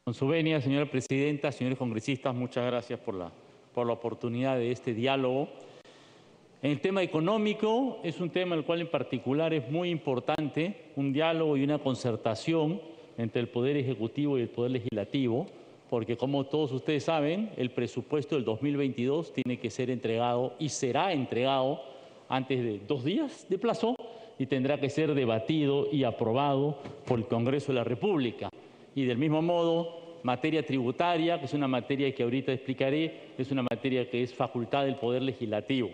Con su venia, señora presidenta, señores congresistas, muchas gracias por la oportunidad de este diálogo. En el tema económico es un tema el cual en particular es muy importante, un diálogo y una concertación entre el Poder Ejecutivo y el Poder Legislativo, porque como todos ustedes saben, el presupuesto del 2022 tiene que ser entregado y será entregado antes de 2 días de plazo y tendrá que ser debatido y aprobado por el Congreso de la República. Y del mismo modo, materia tributaria, que es una materia que ahorita explicaré, es una materia que es facultad del Poder Legislativo.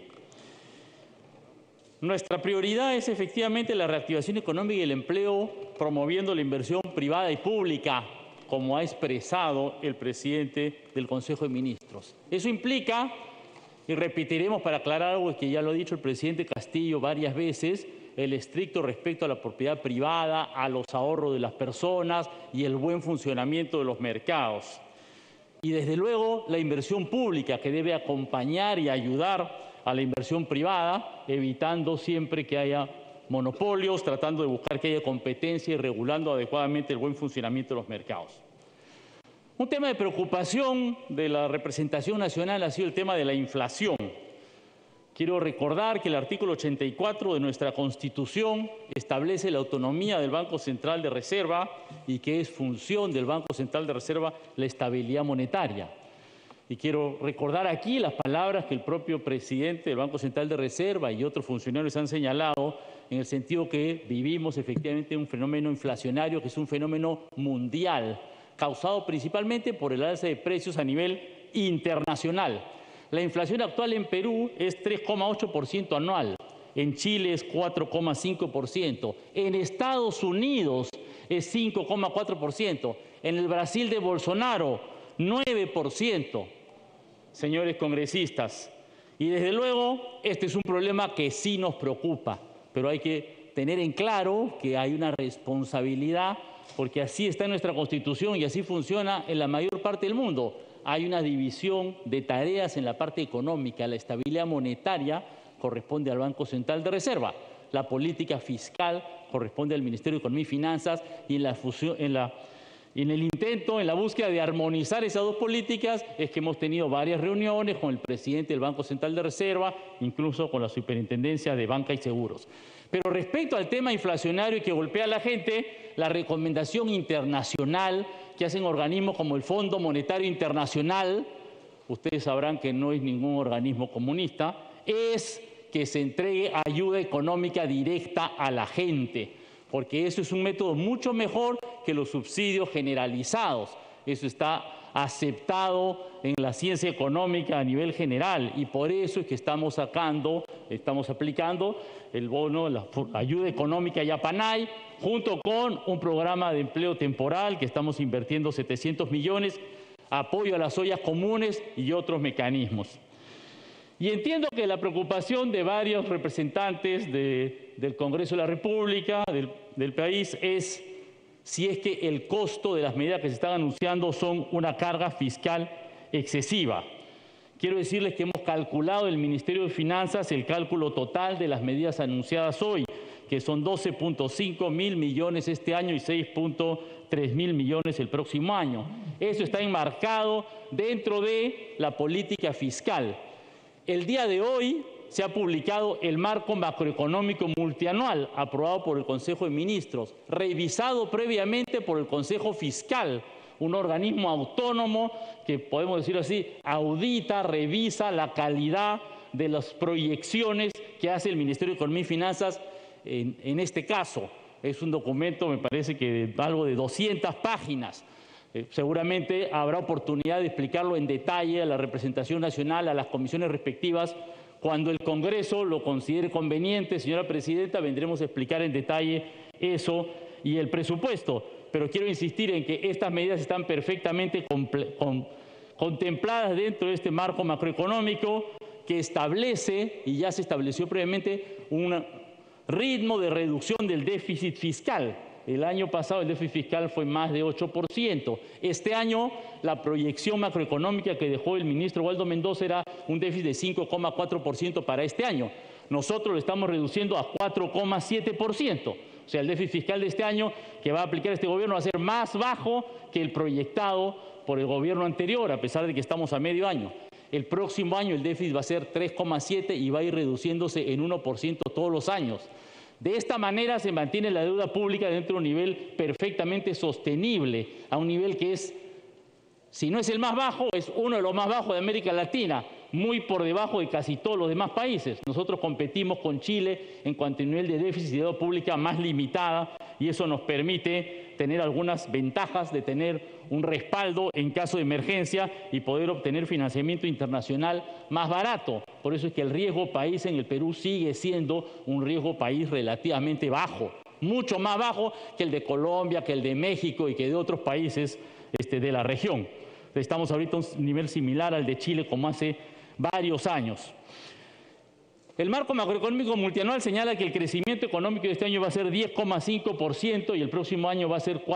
Nuestra prioridad es efectivamente la reactivación económica y el empleo, promoviendo la inversión privada y pública, como ha expresado el presidente del Consejo de Ministros. Eso implica, y repetiremos para aclarar algo que ya lo ha dicho el presidente Castillo varias veces, el estricto respeto a la propiedad privada, a los ahorros de las personas y el buen funcionamiento de los mercados. Y desde luego la inversión pública que debe acompañar y ayudar a la inversión privada, evitando siempre que haya monopolios, tratando de buscar que haya competencia y regulando adecuadamente el buen funcionamiento de los mercados. Un tema de preocupación de la representación nacional ha sido el tema de la inflación. Quiero recordar que el artículo 84 de nuestra Constitución establece la autonomía del Banco Central de Reserva y que es función del Banco Central de Reserva la estabilidad monetaria. Y quiero recordar aquí las palabras que el propio presidente del Banco Central de Reserva y otros funcionarios han señalado en el sentido que vivimos efectivamente un fenómeno inflacionario que es un fenómeno mundial, causado principalmente por el alza de precios a nivel internacional. La inflación actual en Perú es 3,8% anual, en Chile es 4,5%, en Estados Unidos es 5,4%, en el Brasil de Bolsonaro 9%. Señores congresistas, y desde luego este es un problema que sí nos preocupa, pero hay que tener en claro que hay una responsabilidad, porque así está en nuestra Constitución y así funciona en la mayor parte del mundo. Hay una división de tareas en la parte económica. La estabilidad monetaria corresponde al Banco Central de Reserva. La política fiscal corresponde al Ministerio de Economía y Finanzas y en la búsqueda de armonizar esas dos políticas es que hemos tenido varias reuniones con el presidente del Banco Central de Reserva, incluso con la Superintendencia de Banca y Seguros. Pero respecto al tema inflacionario que golpea a la gente, la recomendación internacional que hacen organismos como el Fondo Monetario Internacional, ustedes sabrán que no es ningún organismo comunista, es que se entregue ayuda económica directa a la gente, porque eso es un método mucho mejor que los subsidios generalizados. Eso está aceptado en la ciencia económica a nivel general y por eso es que estamos aplicando el bono, la ayuda económica Yapanay, junto con un programa de empleo temporal que estamos invirtiendo 700 millones, apoyo a las ollas comunes y otros mecanismos. Y entiendo que la preocupación de varios representantes del Congreso de la República, del país, es si es que el costo de las medidas que se están anunciando son una carga fiscal excesiva. Quiero decirles que hemos calculado en el Ministerio de Finanzas el cálculo total de las medidas anunciadas hoy, que son 12.5 mil millones este año y 6.3 mil millones el próximo año. Eso está enmarcado dentro de la política fiscal. El día de hoy se ha publicado el marco macroeconómico multianual aprobado por el Consejo de Ministros, revisado previamente por el Consejo Fiscal, un organismo autónomo que, podemos decirlo así, audita, revisa la calidad de las proyecciones que hace el Ministerio de Economía y Finanzas en este caso. Es un documento, me parece que de algo de 200 páginas. Seguramente habrá oportunidad de explicarlo en detalle a la representación nacional, a las comisiones respectivas. Cuando el Congreso lo considere conveniente, señora presidenta, vendremos a explicar en detalle eso y el presupuesto. Pero quiero insistir en que estas medidas están perfectamente contempladas dentro de este marco macroeconómico que establece, y ya se estableció previamente, un ritmo de reducción del déficit fiscal. El año pasado el déficit fiscal fue más de 8%. Este año la proyección macroeconómica que dejó el ministro Waldo Mendoza era un déficit de 5,4% para este año. Nosotros lo estamos reduciendo a 4,7%. O sea, el déficit fiscal de este año que va a aplicar este gobierno va a ser más bajo que el proyectado por el gobierno anterior, a pesar de que estamos a medio año. El próximo año el déficit va a ser 3,7 y va a ir reduciéndose en 1% todos los años. De esta manera se mantiene la deuda pública dentro de un nivel perfectamente sostenible, a un nivel que es, si no es el más bajo, es uno de los más bajos de América Latina, muy por debajo de casi todos los demás países. Nosotros competimos con Chile en cuanto a nivel de déficit y deuda pública más limitada, y eso nos permite tener algunas ventajas de tener un respaldo en caso de emergencia y poder obtener financiamiento internacional más barato. Por eso es que el riesgo país en el Perú sigue siendo un riesgo país relativamente bajo, mucho más bajo que el de Colombia, que el de México y que de otros países de la región. Estamos ahorita a un nivel similar al de Chile como hace varios años. El marco macroeconómico multianual señala que el crecimiento económico de este año va a ser 10,5% y el próximo año va a ser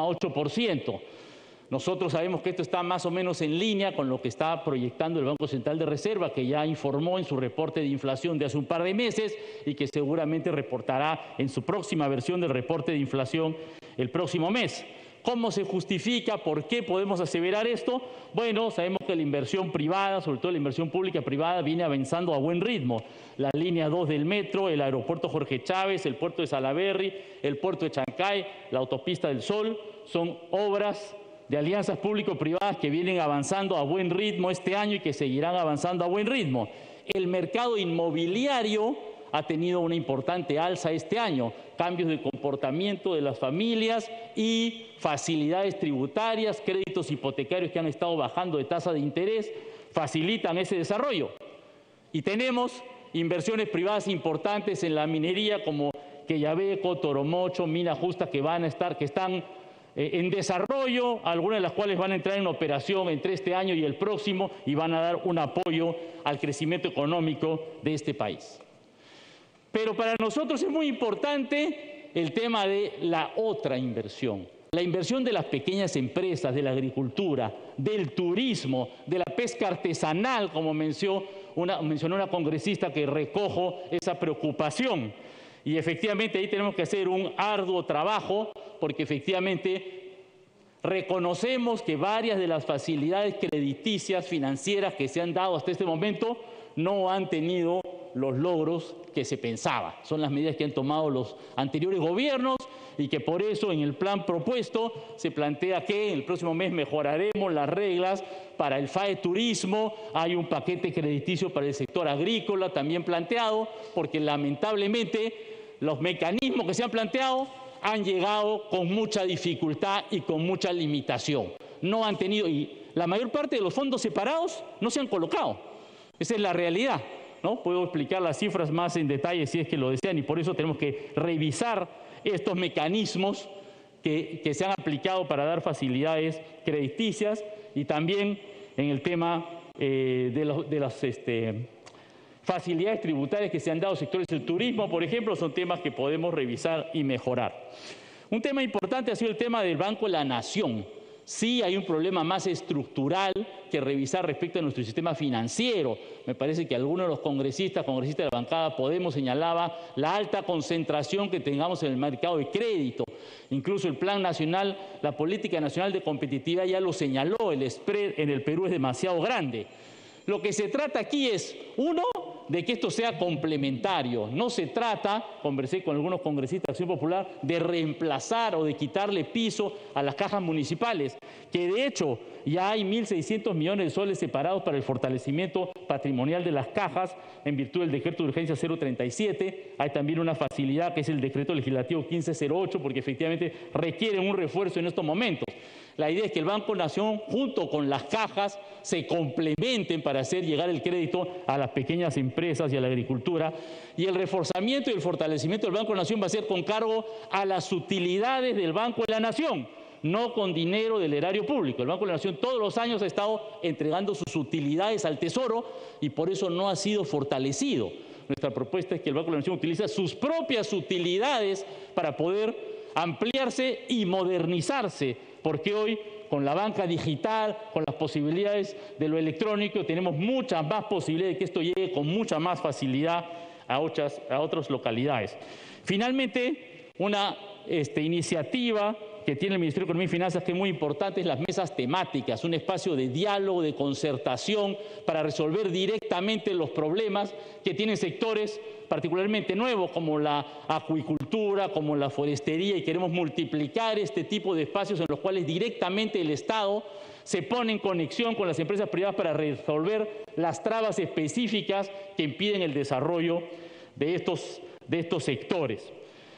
4,8%. Nosotros sabemos que esto está más o menos en línea con lo que está proyectando el Banco Central de Reserva, que ya informó en su reporte de inflación de hace un par de meses y que seguramente reportará en su próxima versión del reporte de inflación el próximo mes. ¿Cómo se justifica? ¿Por qué podemos aseverar esto? Bueno, sabemos que la inversión privada, sobre todo la inversión pública privada, viene avanzando a buen ritmo. La línea 2 del metro, el aeropuerto Jorge Chávez, el puerto de Salaberry, el puerto de Chancay, la autopista del Sol, son obras de alianzas público-privadas que vienen avanzando a buen ritmo este año y que seguirán avanzando a buen ritmo. El mercado inmobiliario ha tenido una importante alza este año, cambios de comportamiento de las familias y facilidades tributarias, créditos hipotecarios que han estado bajando de tasa de interés, facilitan ese desarrollo. Y tenemos inversiones privadas importantes en la minería como Quellaveco, Toromocho, Mina Justa que están en desarrollo, algunas de las cuales van a entrar en operación entre este año y el próximo y van a dar un apoyo al crecimiento económico de este país. Pero para nosotros es muy importante el tema de la otra inversión, la inversión de las pequeñas empresas, de la agricultura, del turismo, de la pesca artesanal, como mencionó una congresista que recojo esa preocupación. Y efectivamente ahí tenemos que hacer un arduo trabajo porque efectivamente reconocemos que varias de las facilidades crediticias financieras que se han dado hasta este momento no han tenido los logros que se pensaba. Son las medidas que han tomado los anteriores gobiernos y que por eso en el plan propuesto se plantea que el próximo mes mejoraremos las reglas para el FAE Turismo, hay un paquete crediticio para el sector agrícola también planteado, porque lamentablemente los mecanismos que se han planteado han llegado con mucha dificultad y con mucha limitación. No han tenido, y la mayor parte de los fondos separados no se han colocado. Esa es la realidad, ¿no? Puedo explicar las cifras más en detalle si es que lo desean y por eso tenemos que revisar estos mecanismos que se han aplicado para dar facilidades crediticias y también en el tema de las facilidades tributarias que se han dado sectores del turismo, por ejemplo, son temas que podemos revisar y mejorar. Un tema importante ha sido el tema del Banco de la Nación. Sí hay un problema más estructural que revisar respecto a nuestro sistema financiero. Me parece que algunos de los congresistas de la bancada Podemos señalaba la alta concentración que tengamos en el mercado de crédito. Incluso el Plan Nacional, la Política Nacional de Competitividad ya lo señaló, el spread en el Perú es demasiado grande. Lo que se trata aquí es, uno, de que esto sea complementario. No se trata, conversé con algunos congresistas de Acción Popular, de reemplazar o de quitarle piso a las cajas municipales, que de hecho ya hay 1.600 millones de soles separados para el fortalecimiento patrimonial de las cajas en virtud del decreto de urgencia 037. Hay también una facilidad que es el decreto legislativo 1508, porque efectivamente requieren un refuerzo en estos momentos. La idea es que el Banco Nación, junto con las cajas, se complementen para hacer llegar el crédito a las pequeñas empresas y a la agricultura. Y el reforzamiento y el fortalecimiento del Banco Nación va a ser con cargo a las utilidades del Banco de la Nación, no con dinero del erario público. El Banco de la Nación todos los años ha estado entregando sus utilidades al Tesoro y por eso no ha sido fortalecido. Nuestra propuesta es que el Banco de la Nación utilice sus propias utilidades para poder ampliarse y modernizarse, porque hoy con la banca digital, con las posibilidades de lo electrónico, tenemos muchas más posibilidades de que esto llegue con mucha más facilidad a otras localidades. Finalmente, Una iniciativa que tiene el Ministerio de Economía y Finanzas, que es muy importante, es las mesas temáticas, un espacio de diálogo, de concertación para resolver directamente los problemas que tienen sectores particularmente nuevos como la acuicultura, como la forestería, y queremos multiplicar este tipo de espacios en los cuales directamente el Estado se pone en conexión con las empresas privadas para resolver las trabas específicas que impiden el desarrollo de estos sectores.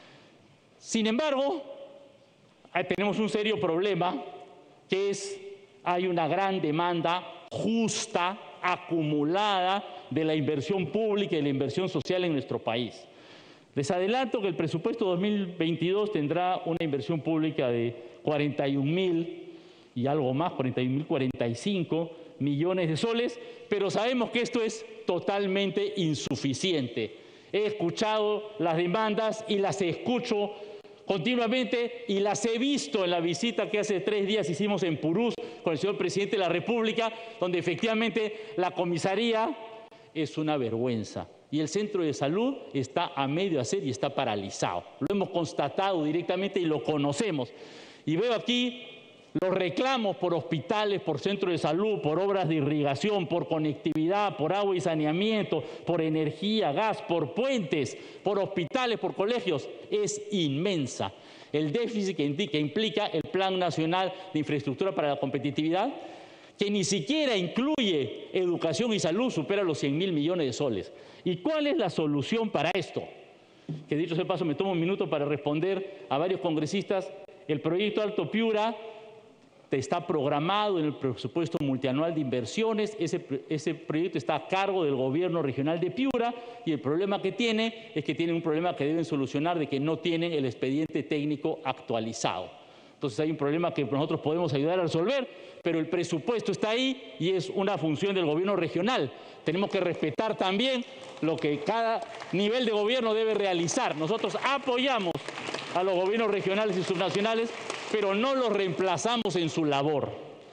Sin embargo, tenemos un serio problema, que es hay una gran demanda justa, acumulada, de la inversión pública y de la inversión social en nuestro país. Les adelanto que el presupuesto 2022 tendrá una inversión pública de 41.000 y algo más, 41.045 millones de soles, pero sabemos que esto es totalmente insuficiente. He escuchado las demandas y las escucho continuamente y las he visto en la visita que hace 3 días hicimos en Purús con el señor presidente de la República, donde efectivamente la comisaría es una vergüenza y el centro de salud está a medio hacer y está paralizado. Lo hemos constatado directamente y lo conocemos. Y veo aquí los reclamos por hospitales, por centros de salud, por obras de irrigación, por conectividad, por agua y saneamiento, por energía, gas, por puentes, por hospitales, por colegios, es inmensa. El déficit que implica el Plan Nacional de Infraestructura para la Competitividad, que ni siquiera incluye educación y salud, supera los 100.000 millones de soles. ¿Y cuál es la solución para esto? Que dicho sea de paso, me tomo un minuto para responder a varios congresistas. El proyecto Alto Piura está programado en el presupuesto multianual de inversiones. Ese proyecto está a cargo del gobierno regional de Piura y el problema que tiene es que tienen un problema que deben solucionar, de que no tienen el expediente técnico actualizado. Entonces hay un problema que nosotros podemos ayudar a resolver, pero el presupuesto está ahí y es una función del gobierno regional. Tenemos que respetar también lo que cada nivel de gobierno debe realizar. Nosotros apoyamos a los gobiernos regionales y subnacionales, pero no los reemplazamos en su labor.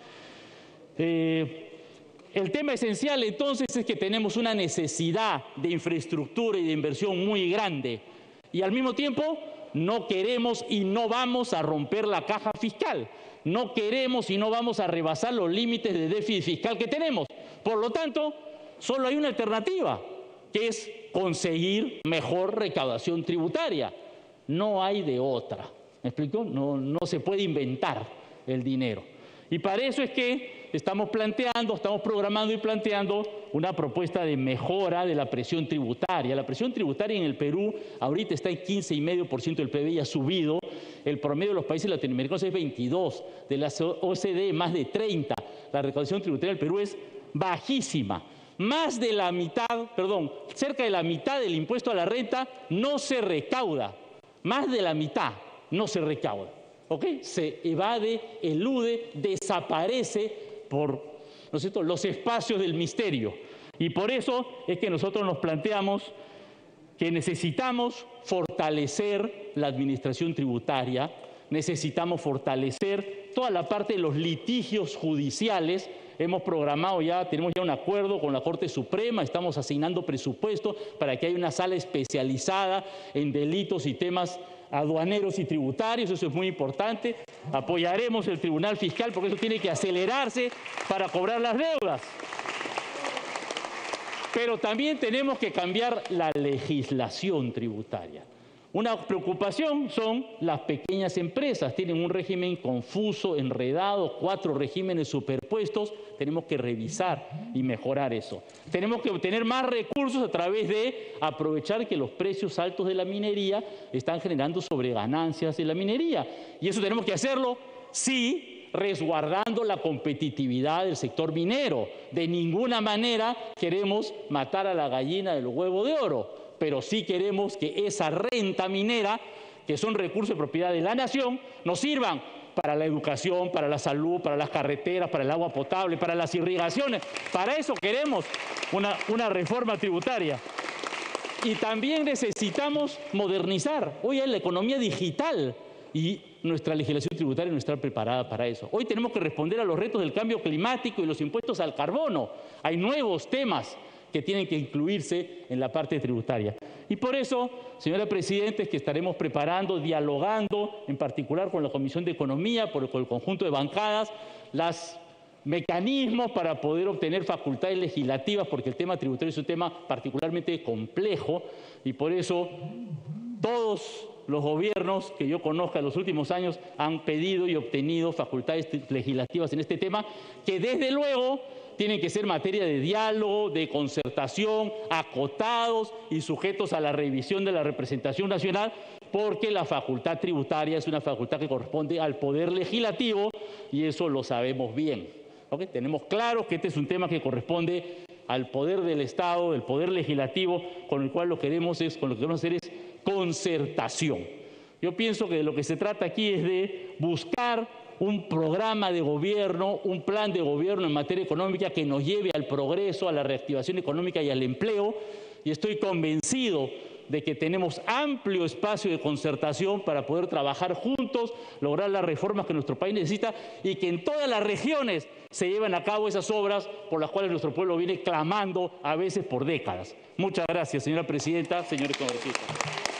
El tema esencial entonces es que tenemos una necesidad de infraestructura y de inversión muy grande y al mismo tiempo no queremos y no vamos a romper la caja fiscal. No queremos y no vamos a rebasar los límites de déficit fiscal que tenemos. Por lo tanto, solo hay una alternativa, que es conseguir mejor recaudación tributaria. No hay de otra. ¿Me explico? No se puede inventar el dinero. Y para eso es que estamos programando y planteando una propuesta de mejora de la presión tributaria. La presión tributaria en el Perú ahorita está en 15,5% del PBI, ha subido. El promedio de los países latinoamericanos es 22%, de la OCDE más de 30%. La recaudación tributaria del Perú es bajísima. Más de la mitad, cerca de la mitad del impuesto a la renta no se recauda. Más de la mitad no se recauda. ¿Ok? Se evade, elude, desaparece por, ¿no es cierto?, los espacios del misterio. Y por eso es que nosotros nos planteamos que necesitamos fortalecer la administración tributaria, necesitamos fortalecer toda la parte de los litigios judiciales. Hemos programado ya, tenemos ya un acuerdo con la Corte Suprema, estamos asignando presupuesto para que haya una sala especializada en delitos y temas aduaneros y tributarios. Eso es muy importante. Apoyaremos el Tribunal Fiscal porque eso tiene que acelerarse para cobrar las deudas. Pero también tenemos que cambiar la legislación tributaria. Una preocupación son las pequeñas empresas. Tienen un régimen confuso, enredado, 4 regímenes superpuestos. Tenemos que revisar y mejorar eso. Tenemos que obtener más recursos a través de aprovechar que los precios altos de la minería están generando sobreganancias en la minería. Y eso tenemos que hacerlo, sí, resguardando la competitividad del sector minero. De ninguna manera queremos matar a la gallina del huevo de oro, pero sí queremos que esa renta minera, que son recursos de propiedad de la nación, nos sirvan para la educación, para la salud, para las carreteras, para el agua potable, para las irrigaciones. Para eso queremos una reforma tributaria. Y también necesitamos modernizar. Hoy hay la economía digital y nuestra legislación tributaria no está preparada para eso. Hoy tenemos que responder a los retos del cambio climático y los impuestos al carbono. Hay nuevos temas que tienen que incluirse en la parte tributaria. Y por eso, señora Presidenta, es que estaremos preparando, dialogando, en particular con la Comisión de Economía, con el conjunto de bancadas, los mecanismos para poder obtener facultades legislativas, porque el tema tributario es un tema particularmente complejo y por eso todos los gobiernos que yo conozca en los últimos años han pedido y obtenido facultades legislativas en este tema, que desde luego tienen que ser materia de diálogo, de concertación, acotados y sujetos a la revisión de la representación nacional, porque la facultad tributaria es una facultad que corresponde al Poder Legislativo y eso lo sabemos bien. ¿Okay? Tenemos claro que este es un tema que corresponde al poder del Estado, del Poder Legislativo, con el cual lo que queremos hacer es concertación. Yo pienso que de lo que se trata aquí es de buscar un programa de gobierno, un plan de gobierno en materia económica que nos lleve al progreso, a la reactivación económica y al empleo, y estoy convencido de que tenemos amplio espacio de concertación para poder trabajar juntos, lograr las reformas que nuestro país necesita y que en todas las regiones se lleven a cabo esas obras por las cuales nuestro pueblo viene clamando a veces por décadas. Muchas gracias, señora Presidenta, señores congresistas.